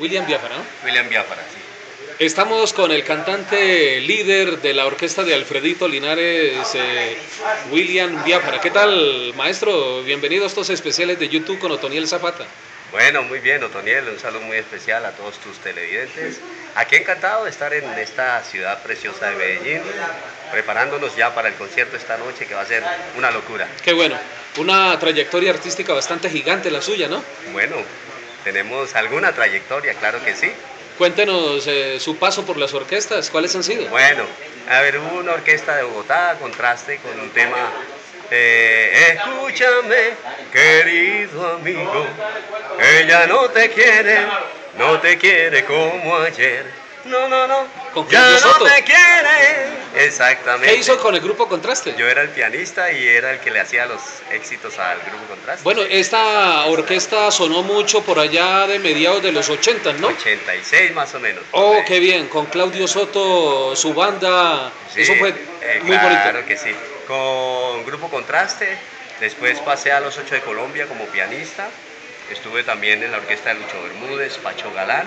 William Biafara, ¿no? William Biafara, sí. Estamos con el cantante líder de la orquesta de Alfredito Linares, William Biafara. ¿Qué tal, maestro? Bienvenido a estos especiales de YouTube con Otoniel Zapata. Bueno, muy bien, Otoniel, un saludo muy especial a todos tus televidentes. Aquí encantado de estar en esta ciudad preciosa de Medellín, preparándonos ya para el concierto esta noche, que va a ser una locura. Qué bueno, una trayectoria artística bastante gigante la suya, ¿no? Bueno, tenemos alguna trayectoria, claro que sí. Cuéntenos su paso por las orquestas, ¿cuáles han sido? Bueno, a ver, hubo una orquesta de Bogotá, Contraste, con un tema, escúchame, querido amigo, ella no te quiere como ayer. No, ¿Con ya Claudio no Soto? te quiere. Exactamente. ¿Qué hizo con el grupo Contraste? Yo era el pianista y era el que le hacía los éxitos al grupo Contraste. Bueno, esta orquesta sonó mucho por allá de mediados de los 80, ¿no? 86 más o menos. Oh, qué bien, con Claudio Soto, su banda, Sí, eso fue muy claro bonito. que sí. Con Grupo Contraste, después pasé a Los Ocho de Colombia como pianista. Estuve también en la orquesta de Lucho Bermúdez, Pacho Galán.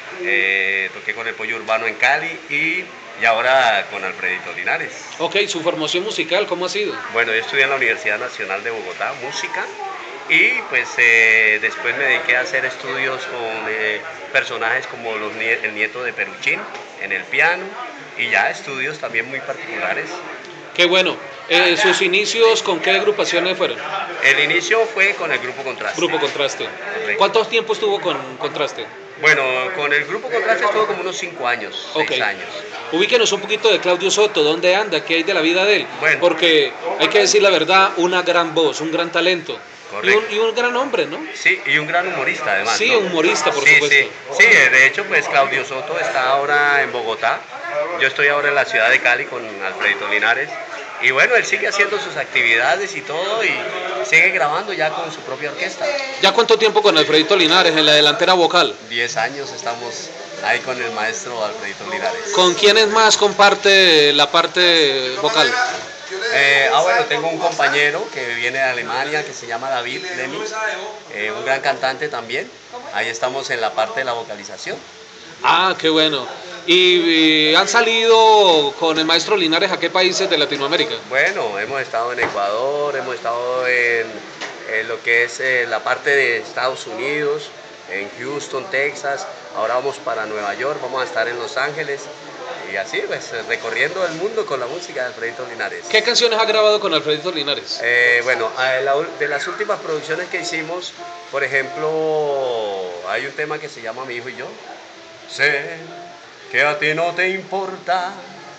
Toqué con el Pollo Urbano en Cali y ahora con Alfredito Linares. Ok, su formación musical, ¿cómo ha sido? Bueno, yo estudié en la Universidad Nacional de Bogotá, música, y pues después me dediqué a hacer estudios con personajes como el nieto de Peruchín en el piano, y ya estudios también muy particulares. Qué bueno. ¿Sus inicios con qué agrupaciones fueron? El inicio fue con el Grupo Contraste. Grupo Contraste. Correcto. ¿Cuánto tiempo estuvo con Contraste? Bueno, con el Grupo Contraste estuvo como unos 5 años, 6 años. Ubíquenos un poquito de Claudio Soto, ¿dónde anda? ¿Qué hay de la vida de él? Bueno. Porque hay que decir la verdad, una gran voz, un gran talento. Correcto. Y un gran hombre, ¿no? Sí, y un gran humorista además. Sí, ¿no? humorista, por sí, supuesto. Sí, de hecho, pues Claudio Soto está ahora en Bogotá. Yo estoy ahora en la ciudad de Cali con Alfredito Linares. Y bueno, él sigue haciendo sus actividades y todo, y sigue grabando ya con su propia orquesta. ¿Ya cuánto tiempo con Alfredito Linares en la delantera vocal? 10 años estamos ahí con el maestro Alfredito Linares. ¿Con quiénes más comparte la parte vocal? Bueno, tengo un compañero que viene de Alemania que se llama David Lemmy, un gran cantante también. Ahí estamos en la parte de la vocalización. Ah, qué bueno. ¿Y han salido con el maestro Linares a qué países de Latinoamérica? Bueno, hemos estado en Ecuador, hemos estado en lo que es la parte de Estados Unidos, en Houston, Texas. Ahora vamos para Nueva York, vamos a estar en Los Ángeles. Y así, pues, recorriendo el mundo con la música de Alfredito Linares. ¿Qué canciones ha grabado con Alfredito Linares? Bueno, de las últimas producciones que hicimos, por ejemplo, hay un tema que se llama Mi Hijo y Yo. Sé que a ti no te importa.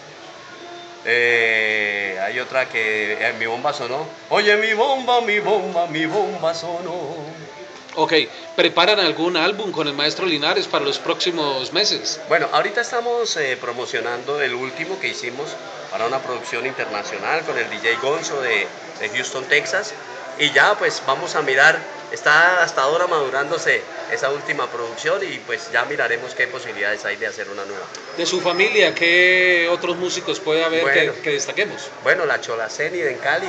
Hay otra que Mi Bomba Sonó. Oye, mi bomba sonó. Ok, ¿preparan algún álbum con el maestro Linares para los próximos meses? Bueno, ahorita estamos promocionando el último que hicimos para una producción internacional con el DJ Gonzo de Houston, Texas. Y ya pues vamos a mirar, está hasta ahora madurándose esa última producción y pues ya miraremos qué posibilidades hay de hacer una nueva. De su familia, ¿qué otros músicos puede haber Bueno, que destaquemos? Bueno, la Cholaceni en Cali,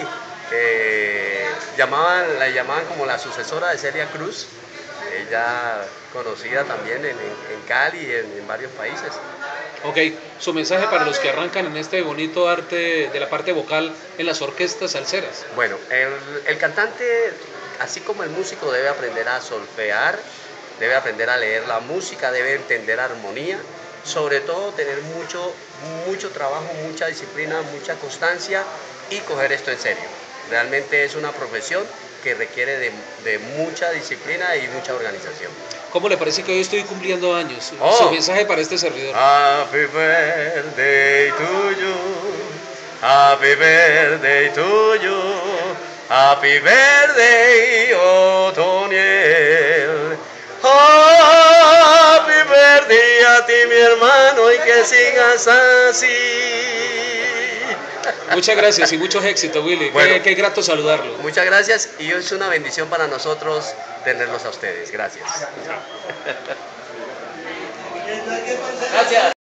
la llamaban como la sucesora de Celia Cruz, ella conocida también en Cali y en varios países. Ok, su mensaje para los que arrancan en este bonito arte de la parte vocal en las orquestas salseras. Bueno, el cantante, así como el músico, debe aprender a solfear, debe aprender a leer la música, debe entender armonía, sobre todo tener mucho trabajo, mucha disciplina, mucha constancia y coger esto en serio. Realmente es una profesión que requiere de mucha disciplina y mucha organización. ¿Cómo le parece que hoy estoy cumpliendo años? Oh. Su mensaje para este servidor. Happy birthday to you, happy birthday to you, happy birthday, Otoniel. Happy birthday a ti, mi hermano, y que sigas así. Muchas gracias y muchos éxitos, Willy. Bueno, qué grato saludarlo. Muchas gracias y es una bendición para nosotros tenerlos a ustedes. Gracias. Gracias.